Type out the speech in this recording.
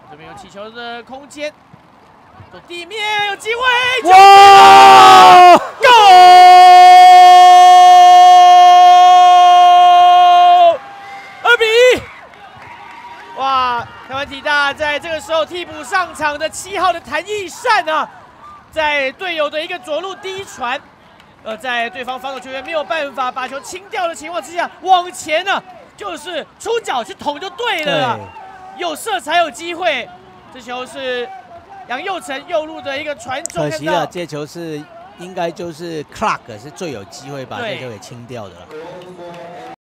这边有起球的空间，走地面有机会， 哇 ！2比1。哇！台湾体大在这个时候替补上场的7号的谭义善啊，在队友的一个左路低传，在对方防守球员没有办法把球清掉的情况之下，往前呢、就是出脚去捅就对了啦，有射才有机会。这球是杨佑成右路的一个传中， 可惜了，这球是应该就是 Clark 是最有机会把这球给清掉的了。